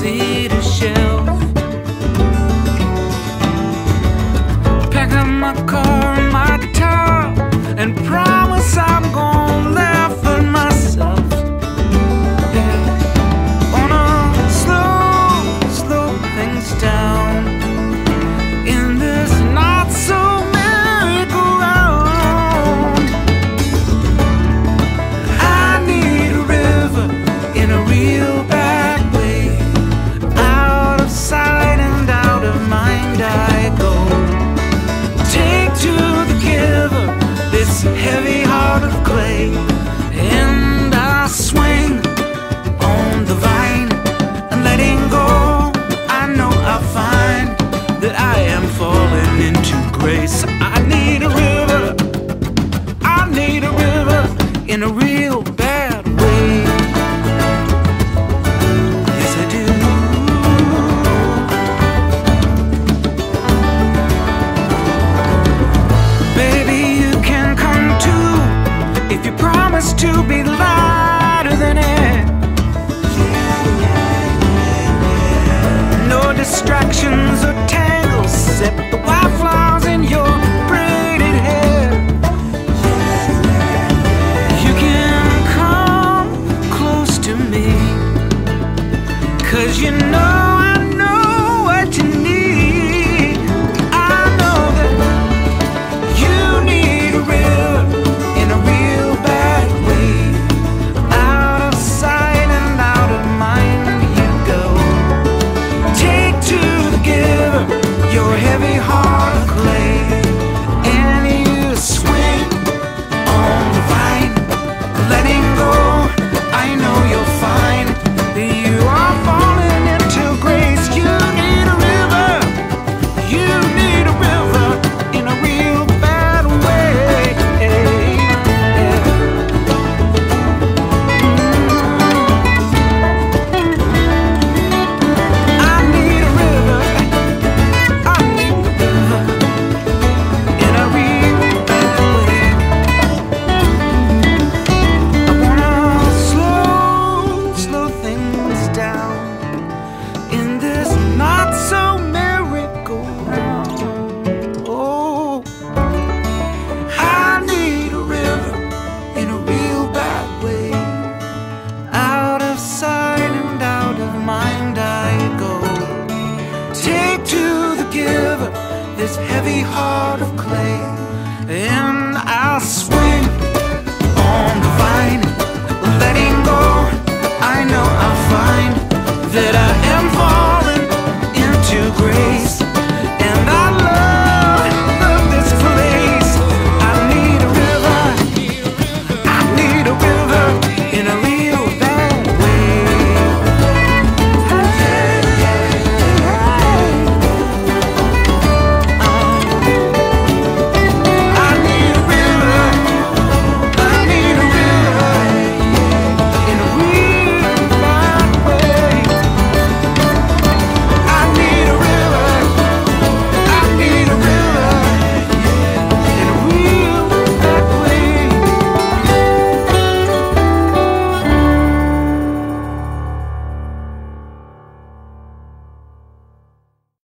cedar shelf. Pack up my car and my guitar and promise I'm gonna laugh at myself. Yeah. Wanna slow things down in this not so merry-go-round. I need a river in a real bad way. Out of sight and out of mind I go. Take to the giver this heavy heart of clay, and I swing on the vine, and letting go, I know I'll find that I am falling into grace. I need a river, I need a river in a real bad way. Yes, I do. Baby, you can come too if you promise to be lighter than air. No distractions or tangles except the wildflowers in your braided hair. You can come close to me, 'cause you know I know what you need. I know that you need a river in a real bad way. Out of sight and out of mind you go. Take to the giver your heavy heart of clay, and you swing on the vine, letting go. I know you'll find that you are falling into grace. You need a river, you need a river in a real bad way. I need a river, I need a river in a real bad way. I wanna slow things down in this not so merry-go-round. Oh, I need a river in a real bad way. Out of sight and out of mind I go. Take to the giver this heavy heart of clay, and I'll swim